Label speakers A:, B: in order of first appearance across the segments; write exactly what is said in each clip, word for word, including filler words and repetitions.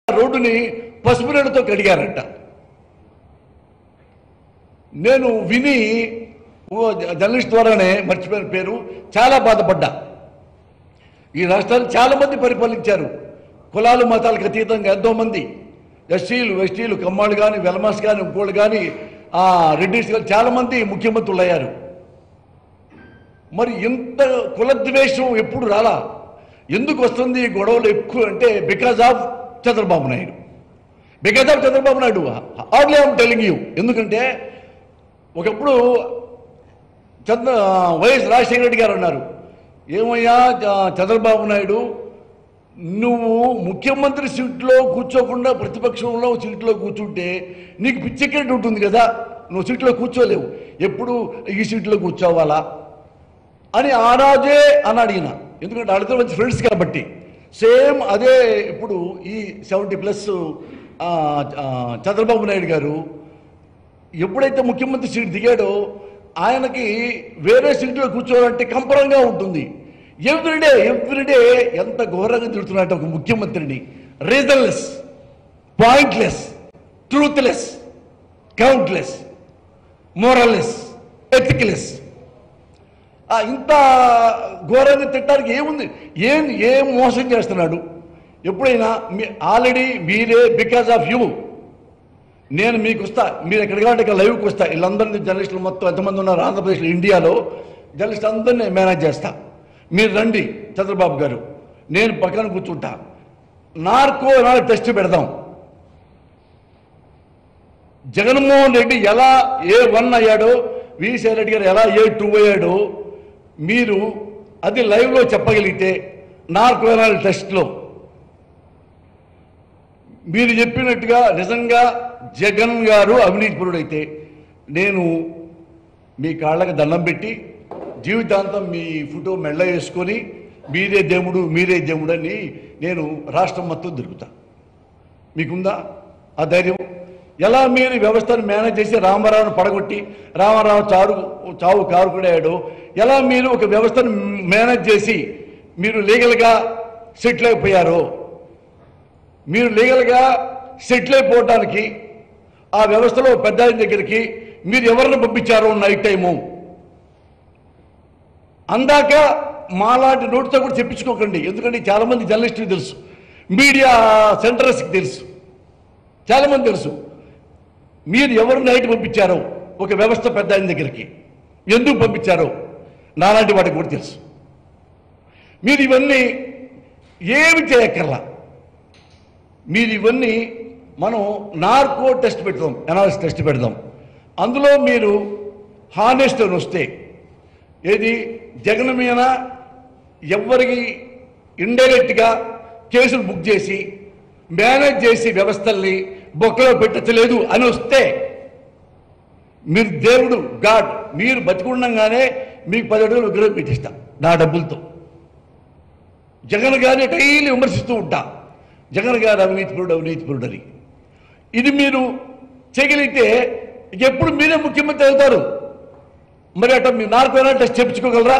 A: రోడ్డుని పసుపు నీళ్ళతో కడిగారంట. నేను విని జర్నలిస్ట్ ద్వారానే మర్చిపోయిన పేరు చాలా బాధపడ్డా. ఈ రాష్ట్రాన్ని చాలా మంది పరిపాలించారు, కులాలు మతాలకు అతీతంగా ఎంతోమంది ఎస్సీలు ఎస్టీలు కమ్మాళ్ళు కానీ వెలమాస్ కానీ ఇంకోళ్ళు కానీ రెడ్డిస్ కానీ చాలామంది ముఖ్యమంత్రులు అయ్యారు. మరి ఇంత కులద్వేషం ఎప్పుడు రాలా? ఎందుకు వస్తుంది గొడవలు ఎక్కువ అంటే because of Chandrababu Naidu. Because of Chandrababu Naidu really I'm telling you. ఎందుకంటే ఒకప్పుడు చంద్ర వైఎస్ రాజశేఖర రెడ్డి గారు అన్నారు, ఏమయ్యా చంద్రబాబు నాయుడు, నువ్వు ముఖ్యమంత్రి సీట్లో కూర్చోకుండా ప్రతిపక్షంలో సీట్లో కూర్చుంటే నీకు పిచ్చెక్కేట్టు ఉంటుంది కదా, నువ్వు సీట్లో కూర్చోలేవు, ఎప్పుడు ఈ సీట్లో కూర్చోవాలా అని ఆ రాజే అని అడిగిన. ఎందుకంటే వాళ్ళతో మంచి ఫ్రెండ్స్ కాబట్టి. సేమ్ అదే ఇప్పుడు ఈ సెవెంటీ ప్లస్ చంద్రబాబు నాయుడు గారు ఎప్పుడైతే ముఖ్యమంత్రి సీట్ దిగాడో ఆయనకి వేరే సీట్లో కూర్చోవాలంటే కంపరంగా ఉంటుంది. ఎవ్రీడే ఎవ్రీడే ఎంత ఘోరంగా తిడుతున్నట్టు ఒక ముఖ్యమంత్రిని. Reasonless, pointless, truthless, countless, moralless, ethicless. ఇంత ఘోరంగా తిట్టడానికి ఏముంది? ఏం ఏం మోసం చేస్తున్నాడు? ఎప్పుడైనా మీ ఆల్రెడీ మీరే బికాజ్ ఆఫ్ యూ నేను మీకు వస్తా, మీరు ఎక్కడికి కావాలంటే ఇక్కడ లైవ్కి వస్తా, వీళ్ళందరినీ జర్నలిస్టులు మొత్తం ఎంతమంది ఉన్నారు ఆంధ్రప్రదేశ్లో ఇండియాలో జర్నలిస్ట్ అందరినీ మేనేజ్ చేస్తా, మీరు రండి చంద్రబాబు గారు, నేను పక్కన కూర్చుంటా, నార్కో నాలుగు టెస్ట్ పెడదాం. జగన్మోహన్ రెడ్డి ఎలా ఏ వన్ అయ్యాడో, విజయసాయి రెడ్డి గారు ఎలా ఏ టూ అయ్యాడో మీరు అది లైవ్లో చెప్పగలిగితే, నార్కో నాలుగు టెస్ట్లో మీరు చెప్పినట్టుగా నిజంగా జగన్ గారు అవినీతిపరుడైతే నేను మీ కాళ్ళకి దండం పెట్టి జీవితాంతం మీ ఫోటో మెళ్ళ వేసుకొని మీరే దేవుడు మీరే దేవుడు అని నేను రాష్ట్రం మొత్తం తిరుగుతా. మీకుందా ఆ ధైర్యం? ఎలా మీరు వ్యవస్థను మేనేజ్ చేసి రామారావును పడగొట్టి రామారావు చారు చావు కారుకుడాడు, ఎలా మీరు ఒక వ్యవస్థను మేనేజ్ చేసి మీరు లీగల్గా సెటిల్ అయిపోయారో, మీరు లీగల్గా సెటిల్ అయిపోవటానికి ఆ వ్యవస్థలో పెద్ద ఆయన దగ్గరికి మీరు ఎవరిని పంపించారో నైట్ టైము అందాక మాలాంటి నోటితో కూడా చెప్పించుకోకండి. ఎందుకంటే చాలామంది జర్నలిస్టులకు తెలుసు, మీడియా సెంటర్స్కి తెలుసు, చాలామంది తెలుసు మీరు ఎవరు నైట్ పంపించారో ఒక వ్యవస్థ పెద్ద ఆయన దగ్గరికి, ఎందుకు పంపించారో నాలాంటి వాటికి కూడా తెలుసు. మీరు ఇవన్నీ ఏమి చేయక్కర్లా. మీరు ఇవన్నీ మనం నార్కో టెస్ట్ పెడతాం, ఎనాలిసిస్ టెస్ట్ పెడదాం. అందులో మీరు హానెస్ట్ అని వస్తే ఏది జగన్ మీద ఎవరికి ఇండైరెక్ట్గా కేసులు బుక్ చేసి మేనేజ్ చేసి వ్యవస్థల్ని బొక్కలో పెట్టలేదు అని వస్తే మీరు దేవుడు గాడ్, మీరు బతికుండగానే మీకు పది అడుగులు విగ్రహం పెట్టిస్తా నా డబ్బులతో. జగన్ గారిని డైలీ విమర్శిస్తూ ఉంటా, జగన్ గారు అవినీతిపరుడు అవినీతిపరుడు అని. ఇది మీరు చేయగలిగితే ఎప్పుడు మీరే ముఖ్యమంత్రి అవుతారు. మరి అట్లా మీరు నార్కో టెస్ట్ చెప్పించుకోగలరా?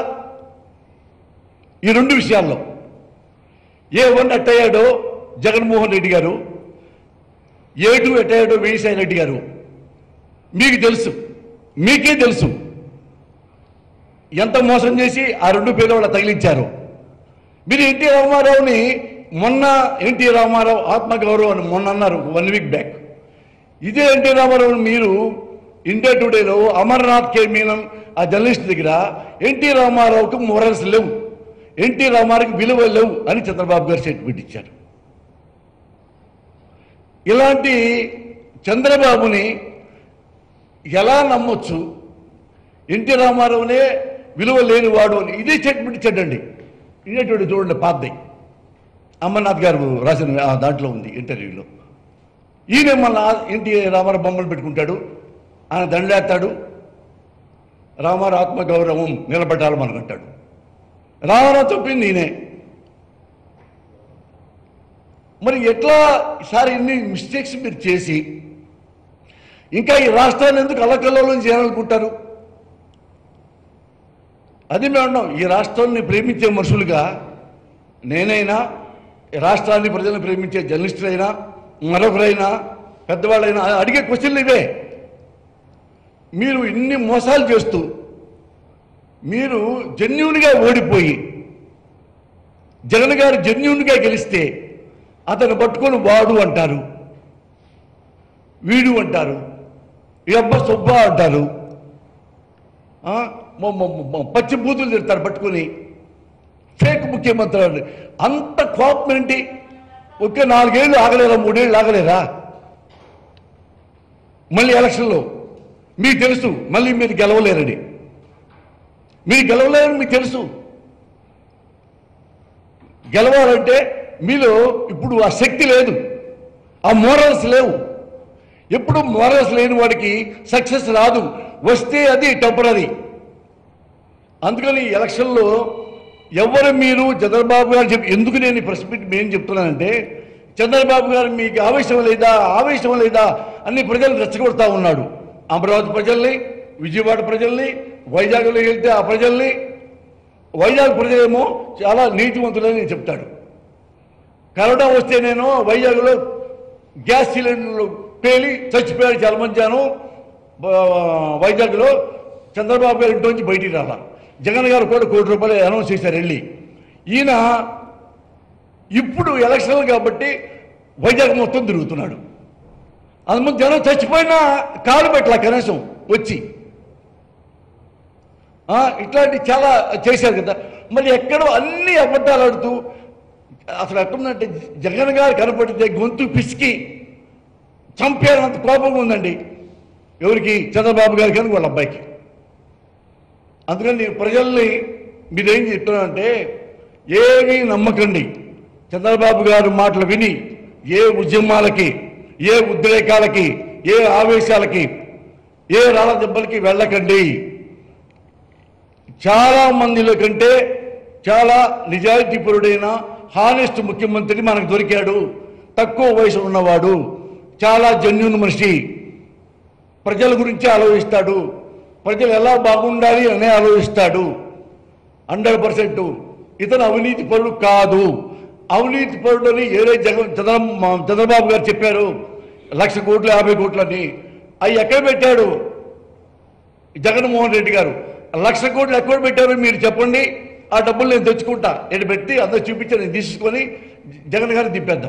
A: ఈ రెండు విషయాల్లో ఏ వన్ అట్టయ్యాడో జగన్మోహన్ రెడ్డి గారు, ఏ టూ అట్టయ్యాడో విజయసాయి రెడ్డి గారు, మీకు తెలుసు, మీకే తెలుసు ఎంత మోసం చేసి ఆ రెండు పేదవాళ్ళు తగిలించారు. మీరు ఎన్టీ రామారావుని మొన్న ఎన్టీ రామారావు ఆత్మగౌరవం అని మొన్న అన్నారు వన్ వీక్ బ్యాక్. ఇదే ఎన్టీ రామారావుని మీరు ఇండియా టుడేలో అమర్నాథ్ కే మీనన్ ఆ జర్నలిస్ట్ దగ్గర ఎన్టీ రామారావుకు మొరల్స్ లేవు, ఎన్టీ రామారావుకి విలువ లేవు అని చంద్రబాబు గారు స్టేట్మెంట్ ఇచ్చారు. ఇలాంటి చంద్రబాబుని ఎలా నమ్మొచ్చు? ఎన్టీ రామారావునే విలువ లేనివాడు అని ఇదే స్టేట్మెంట్ ఇచ్చాడండి. ఇండియా టుడే చూడండి, పాతది అమర్నాథ్ గారు రాసిన దాంట్లో ఉంది ఇంటర్వ్యూలో. ఈయన మళ్ళా ఎన్టీ రామారావు బొమ్మలు పెట్టుకుంటాడు, ఆయన దండలేస్తాడు, రామారావు ఆత్మగౌరవం నిలబెట్టాలి మనకంటాడు. రామారావు చెప్పింది నేనే. మరి ఎట్లా సార్ ఇన్ని మిస్టేక్స్ మీరు చేసి ఇంకా ఈ రాష్ట్రాన్ని ఎందుకు అల్లకల్లోలం చేయాలనుకుంటారు? అది మేము అన్నాం, ఈ రాష్ట్రాన్ని ప్రేమించే మనుషులుగా నేనైనా రాష్ట్రాన్ని ప్రజలను ప్రేమించే జర్నలిస్టులైనా మరొకరైనా పెద్దవాళ్ళైనా అడిగే క్వశ్చన్లు ఇవే. మీరు ఇన్ని మోసాలు చేస్తూ మీరు జెన్యూన్గా ఓడిపోయి జగన్ గారు జెన్యూన్గా గెలిస్తే అతను పట్టుకొని వాడు అంటారు, వీడు అంటారు, ఈ అబ్బా సుబ్బా అంటారు, పచ్చి బూతులు తిడతారు పట్టుకొని. ఫేక్ ముఖ్యమంత్రి అండి. అంత కోపం ఏంటి? ఒకే నాలుగేళ్ళు ఆగలేరా, మూడేళ్ళు ఆగలేరా? మళ్ళీ ఎలక్షన్లో మీకు తెలుసు మళ్ళీ మీరు గెలవలేరని. మీరు గెలవలేరని మీకు తెలుసు. గెలవాలంటే మీలో ఇప్పుడు ఆ శక్తి లేదు, ఆ మోరల్స్ లేవు. ఎప్పుడు మోరల్స్ లేని వాడికి సక్సెస్ రాదు, వస్తే అది టెంపరరీ. అందుకని ఎలక్షన్లో ఎవరు మీరు చంద్రబాబు గారు చెప్పి ఎందుకు నేను ప్రెస్ మీట్ ఏం చెప్తున్నానంటే, చంద్రబాబు గారు మీకు ఆవేశం లేదా ఆవేశం లేదా అన్ని ప్రజలు రెచ్చగొడతా ఉన్నాడు. అమరావతి ప్రజల్ని, విజయవాడ ప్రజల్ని, వైజాగ్లో వెళ్తే ఆ ప్రజల్ని. వైజాగ్ ప్రజలేమో చాలా నీతివంతులని నేను చెప్తాడు. కరోనా వస్తే నేను వైజాగ్లో గ్యాస్ సిలిండర్లు పేలి చచ్చిపోయాడు చాలా మంది జనం. వైజాగ్లో చంద్రబాబు గారి ఇంటి నుంచి బయటికి రాలా. జగన్ గారు కూడా కోటి రూపాయలు అనౌన్స్ చేశారు వెళ్ళి. ఈయన ఇప్పుడు ఎలక్షన్లు కాబట్టి వైజాగ్ మొత్తం తిరుగుతున్నాడు. అందుమంది జనం చచ్చిపోయినా కాలు పెట్టలా కనీసం వచ్చి. ఇట్లాంటి చాలా చేశారు కదా. మరి ఎక్కడో అన్ని అబద్ధాలు ఆడుతూ అసలు ఎట్టుందంటే జగన్ గారు కనపడితే గొంతు పిసికి చంపేనంత కోపంగా ఉందండి. ఎవరికి? చంద్రబాబు గారి కానీ వాళ్ళ అబ్బాయికి. అందుకని నేను ప్రజల్ని మీరేం చెప్తున్నానంటే ఏమీ నమ్మకండి. చంద్రబాబు గారు మాటలు విని ఏ ఉద్యమాలకి, ఏ ఉద్రేకాలకి, ఏ ఆవేశాలకి, ఏ రాళ్ళ దెబ్బలకి వెళ్ళకండి. చాలా మందిలో కంటే చాలా నిజాయితీపరుడైన హానెస్ట్ ముఖ్యమంత్రి మనకు దొరికాడు. తక్కువ వయసు ఉన్నవాడు, చాలా జెన్యూన్ మనిషి, ప్రజల గురించి ఆలోచిస్తాడు, ప్రజలు ఎలా బాగుండాలి అనే ఆలోచిస్తాడు. హండ్రెడ్ పర్సెంట్ ఇతను అవినీతి పరుడు కాదు. అవినీతి పరుడు అని ఏదో జగన్ చంద్ర చంద్రబాబు గారు చెప్పారు, లక్ష కోట్లు యాభై కోట్లని. అవి ఎక్కడ పెట్టాడు జగన్మోహన్ రెడ్డి గారు? లక్ష కోట్లు ఎక్కడ పెట్టారు మీరు చెప్పండి, ఆ డబ్బులు నేను తెచ్చుకుంటా. నేను పెట్టి అందరూ చూపించి నేను తీసుకొని జగన్ గారిని తిప్పేద్దాం.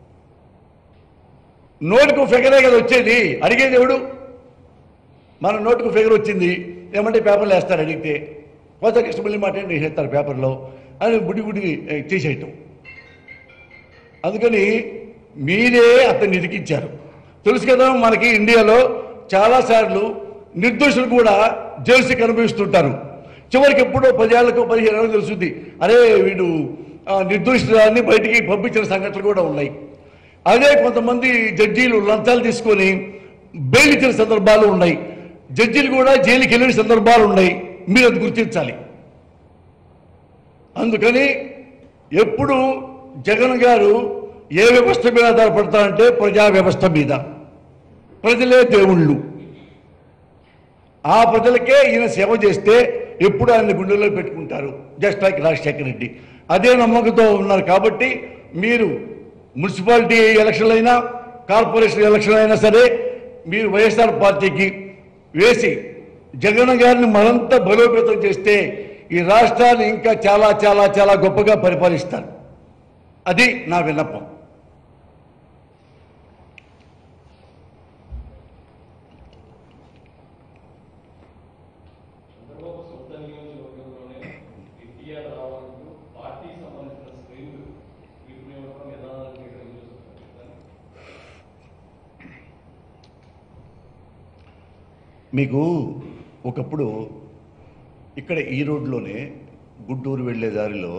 A: నోటుకు ఫిగరే కదా వచ్చేది, అడిగేది ఎవడు? మన నోటుకు ఫిగర్ వచ్చింది ఏమంటే పేపర్లు వేస్తారు, అడిగితే కొత్త కృష్ణమల్లి మాట వేసేస్తారు పేపర్లో అని బుడి బుడి చేసేయటం. అందుకని మీరే అతన్ని ఇరికించారు. తెలుసు కదా మనకి ఇండియాలో చాలాసార్లు నిర్దోషులు కూడా జైలు కనిపిస్తుంటారు. చివరికి ఎప్పుడో పదేళ్లకు పదిహేను ఏళ్ళకు తెలుస్తుంది, అరే వీడు నిర్దోషులని బయటికి పంపించిన సంఘటనలు కూడా ఉన్నాయి. అదే కొంతమంది జడ్జీలు లంచాలు తీసుకొని బెయిల్ ఇచ్చిన సందర్భాలు ఉన్నాయి. జడ్జీలు కూడా జైలుకి వెళ్ళిన సందర్భాలు ఉన్నాయి. మీరు అది గుర్తించాలి. అందుకని ఎప్పుడు జగన్ గారు ఏ వ్యవస్థ మీద ఆధారపడతారంటే ప్రజా వ్యవస్థ మీద. ప్రజలే దేవుళ్ళు. ఆ ప్రజలకే ఈయన సేవ చేస్తే ఎప్పుడు ఆయన గుండెల్లో పెట్టుకుంటారు, జస్ట్ లైక్ రాజశేఖర రెడ్డి. అదే నమ్మకంతో ఉన్నారు. కాబట్టి మీరు మున్సిపాలిటీ ఎలక్షన్లు అయినా కార్పొరేషన్ ఎలక్షన్లు అయినా సరే మీరు వైఎస్ఆర్ పార్టీకి వేసి జగన్ గారిని మరింత బలోపేతం చేస్తే ఈ రాష్ట్రాన్ని ఇంకా చాలా చాలా చాలా గొప్పగా పరిపాలిస్తారు. అది నా విన్నపం. మీకు ఒకప్పుడు ఇక్కడ ఈ రోడ్లోనే గుంటూరు వెళ్ళే దారిలో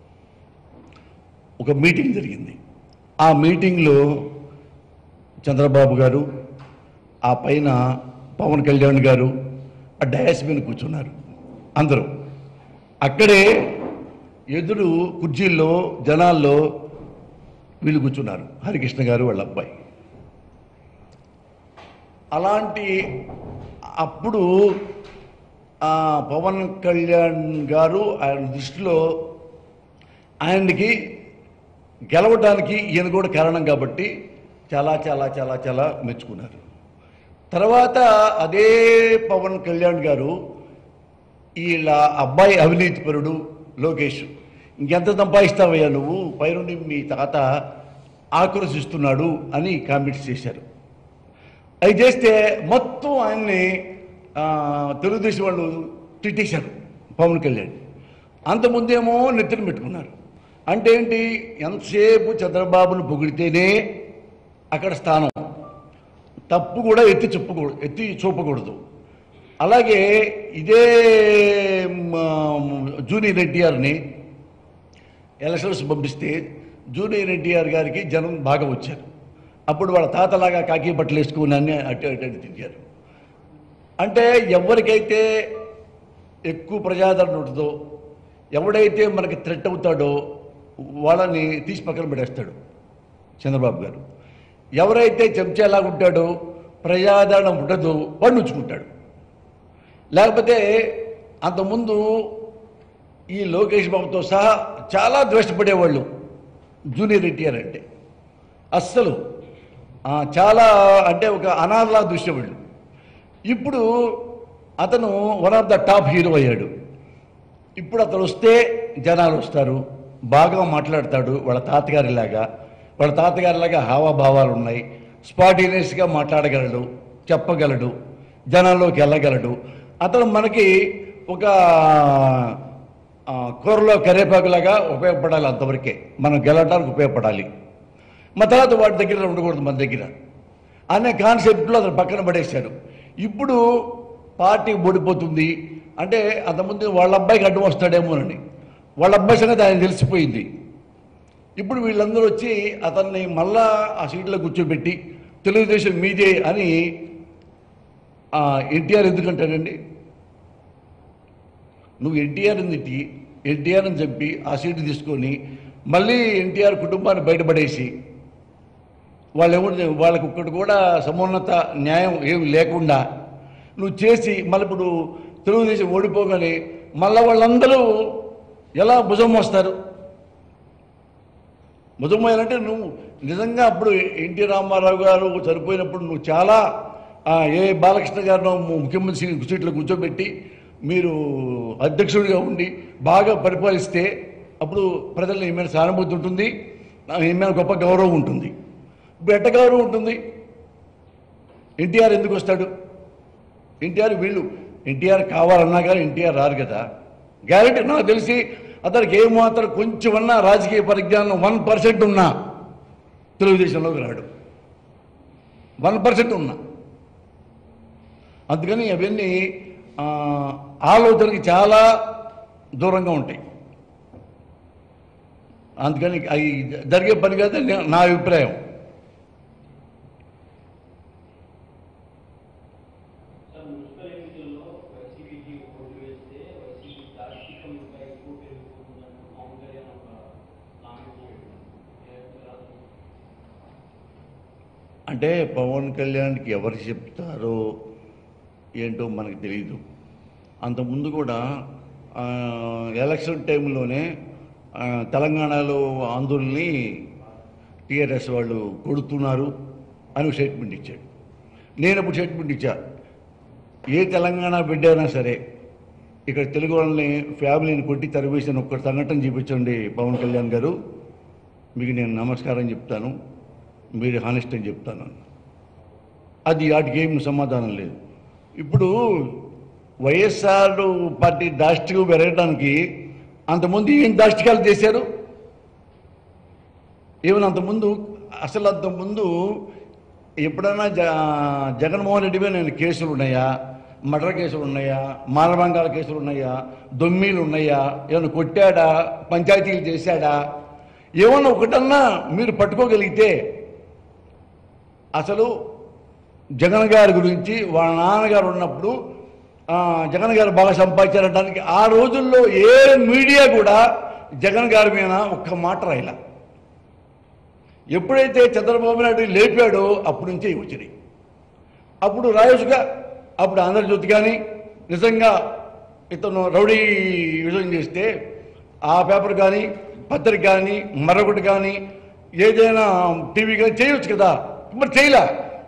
A: ఒక మీటింగ్ జరిగింది. ఆ మీటింగ్లో చంద్రబాబు గారు, ఆ పైన పవన్ కళ్యాణ్ గారు ఆ డయాస్ మీద కూర్చున్నారు. అందరూ అక్కడే ఎదురు కుర్చీల్లో జనాల్లో వీళ్ళు కూర్చున్నారు, హరికృష్ణ గారు వాళ్ళ అబ్బాయి. అలాంటి అప్పుడు పవన్ కళ్యాణ్ గారు ఆయన దృష్టిలో ఆయనకి గెలవడానికి ఈయన కూడా కారణం కాబట్టి చాలా చాలా చాలా చాలా మెచ్చుకున్నారు. తర్వాత అదే పవన్ కళ్యాణ్ గారు వీళ్ళ అబ్బాయి అవినీతిపరుడు లోకేష్, ఇంకెంత సంపాదిస్తావయ్యా నువ్వు, పైనుండి మీ తాత ఆక్రోశిస్తున్నాడు అని కామెంట్స్ చేశారు. అవి చేస్తే మొత్తం ఆయన్ని తెలుగుదేశం వాళ్ళు తిట్టేశారు పవన్ కళ్యాణ్. అంతకుముందేమో నెత్తిన పెట్టుకున్నారు. అంటే ఏంటి, ఎంతసేపు చంద్రబాబును పొగిడితేనే అక్కడ స్థానం, తప్పు కూడా ఎత్తి చెప్పకూడదు, ఎత్తి చూపకూడదు. అలాగే ఇదే జూనియర్ ఎన్టీఆర్ని ఎలక్షన్స్ పంపిస్తే జూనియర్ ఎన్టీఆర్ గారికి జనం బాగా వచ్చారు. అప్పుడు వాళ్ళ తాతలాగా కాకి బట్టలు వేసుకుని అన్నీ అటు అటు అటు తిరిగారు. అంటే ఎవరికైతే ఎక్కువ ప్రజాదరణ ఉంటుందో, ఎవడైతే మనకి థ్రెట్ అవుతాడో వాళ్ళని తీసి పక్కన పెట్టేస్తాడు చంద్రబాబు గారు. ఎవరైతే చెంచాలాగా ఉంటాడో, ప్రజాదరణ ఉండదో వాడు ఉంచుకుంటాడు. లేకపోతే అంతకుముందు ఈ లోకేష్ బాబుతో సహా చాలా ద్వేషపడేవాళ్ళు జూనియర్ ఎన్టీఆర్ అంటే. అస్సలు చాలా అంటే ఒక అనాథలా దృశ్యవాళ్ళు. ఇప్పుడు అతను one of the top hero అయ్యాడు. ఇప్పుడు అతను వస్తే జనాలు వస్తారు, బాగా మాట్లాడతాడు, వాళ్ళ తాతగారిలాగా వాళ్ళ తాతగారిలాగా హావభావాలు ఉన్నాయి, స్పాటినియస్గా మాట్లాడగలడు, చెప్పగలడు, జనాల్లోకి వెళ్ళగలడు. అతను మనకి ఒక కూరలో కరేపాకులాగా ఉపయోగపడాలి, అంతవరకే మనం గెలవడానికి ఉపయోగపడాలి. మా తర్వాత వాటి దగ్గర ఉండకూడదు మన దగ్గర అనే కాన్సెప్ట్లో అతను పక్కన పడేశాడు. ఇప్పుడు పార్టీ ఓడిపోతుంది అంటే అంతకుముందు వాళ్ళ అబ్బాయికి అడ్డం వస్తాడేమోనని, వాళ్ళ అబ్బాయి సంగతి ఆయన తెలిసిపోయింది. ఇప్పుడు వీళ్ళందరూ వచ్చి అతన్ని మళ్ళా ఆ సీట్లో కూర్చోబెట్టి తెలుగుదేశం మీదే అని ఎన్టీఆర్ ఎందుకంటాడండి? నువ్వు ఎన్టీఆర్ తిట్టి ఎన్టీఆర్ అని చెప్పి ఆ సీటు తీసుకొని మళ్ళీ ఎన్టీఆర్ కుటుంబాన్ని బయటపడేసి వాళ్ళు ఎవరు వాళ్ళకి ఒక్కటి కూడా సమున్నత న్యాయం ఏమి లేకుండా నువ్వు చేసి మళ్ళీ ఇప్పుడు తెలుగుదేశం ఓడిపోగానే మళ్ళీ వాళ్ళందరూ ఎలా భుజం వస్తారు? భుజం అంటే నువ్వు నిజంగా అప్పుడు ఎన్టీ రామారావు గారు చనిపోయినప్పుడు నువ్వు చాలా ఏ బాలకృష్ణ గారినో ముఖ్యమంత్రి సీట్లో కూర్చోబెట్టి మీరు అధ్యక్షుడిగా ఉండి బాగా పరిపాలిస్తే అప్పుడు ప్రజల్లో ఏమైనా సానుభూతి ఉంటుంది, ఏమైనా గొప్ప గౌరవం ఉంటుంది. ఇప్పుడు ఎట్ట గౌరవం ఉంటుంది? ఎన్టీఆర్ ఎందుకు వస్తాడు? ఎన్టీఆర్ వీళ్ళు ఎన్టీఆర్ కావాలన్నా కానీ ఎన్టీఆర్ రారు కదా. గ్యారెంటీ నాకు తెలిసి అతనికి ఏమాత్రం కొంచెమన్నా రాజకీయ పరిజ్ఞానం వన్ పర్సెంట్ ఉన్నా తెలుగుదేశంలోకి రాడు, వన్ పర్సెంట్ ఉన్నా. అందుకని అవన్నీ ఆలోచనకి చాలా దూరంగా ఉంటాయి. అందుకని అవి జరిగే పని కాదని నా అభిప్రాయం. అంటే పవన్ కళ్యాణ్కి ఎవరు చెప్తారో ఏంటో మనకు తెలియదు. అంతకుముందు కూడా ఎలక్షన్ టైంలోనే తెలంగాణలో ఆందోళనని టీఆర్ఎస్ వాళ్ళు కొడుతున్నారు అని స్టేట్మెంట్ ఇచ్చాడు. నేను ఇప్పుడు స్టేట్మెంట్ ఇచ్చా, ఏ తెలంగాణ బిడ్డ అయినా సరే ఇక్కడ తెలుగు వాళ్ళని ఫ్యామిలీని కొట్టి తరివేసిన ఒక్క సంఘటన చూపించండి పవన్ కళ్యాణ్ గారు, మీకు నేను నమస్కారం చెప్తాను, మీరు హానెస్ట్ అని చెప్తాను. అది వాటికి ఏం సమాధానం లేదు. ఇప్పుడు వైఎస్ఆర్ పార్టీ దాష్టికం పెరగడానికి అంతకుముందు ఏం దాష్టికాలు చేశారు? ఏమైనా అంతకుముందు అసలు అంతకుముందు ఎప్పుడైనా జ జగన్మోహన్ రెడ్డి మీద నేను కేసులు ఉన్నాయా, మర్డర్ కేసులు ఉన్నాయా, మానభంగాల కేసులు ఉన్నాయా, దొమ్మీలు ఉన్నాయా, ఏమైనా కొట్టాడా, పంచాయతీలు చేశాడా, ఏమన్నా ఒకటన్నా మీరు పట్టుకోగలిగితే అసలు జగన్ గారి గురించి వాళ్ళ నాన్నగారు ఉన్నప్పుడు జగన్ గారు బాగా సంపాదించారనడానికి ఆ రోజుల్లో ఏ మీడియా కూడా జగన్ గారి మీద ఒక్క మాట రాయలా. ఎప్పుడైతే చంద్రబాబు నాయుడు లేపాడో అప్పటి నుంచే వచ్చినాయి. అప్పుడు రాయొచ్చుగా, అప్పుడు ఆంధ్రజ్యోతి కానీ నిజంగా ఇతను రౌడీ విజయం చేస్తే ఆ పేపర్ కానీ పత్రిక కానీ మరొకటి కానీ ఏదైనా టీవీ కానీ చేయొచ్చు కదా. మరి చేయలే.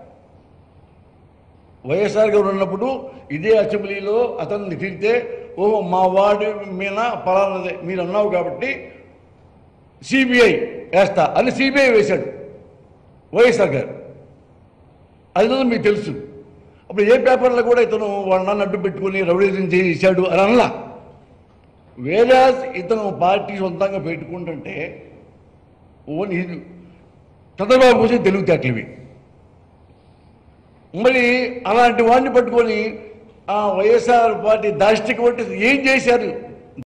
A: వైఎస్ఆర్ గారు ఉన్నప్పుడు ఇదే అసెంబ్లీలో అతన్ని తిరిగితే ఓహో మా వార్డు మీద పలానదే మీరు అన్నావు కాబట్టి సిబిఐ వేస్తా అని సిబిఐ వేశాడు వైఎస్ఆర్ గారు. అది మీకు తెలుసు. అప్పుడు ఏ పేపర్లో కూడా ఇతను వాళ్ళ నాన్న అడ్డు పెట్టుకుని రౌడీజం చేశాడు అని అనలా. వేరే ఇతను పార్టీ సొంతంగా పెట్టుకుంటుంటే ఓన్ చంద్రబాబు కోసం తెలివితేటలువి. మరి అలాంటి వాడిని పట్టుకొని ఆ వైఎస్ఆర్ పార్టీ దాష్టిక పట్టి ఏం చేశారు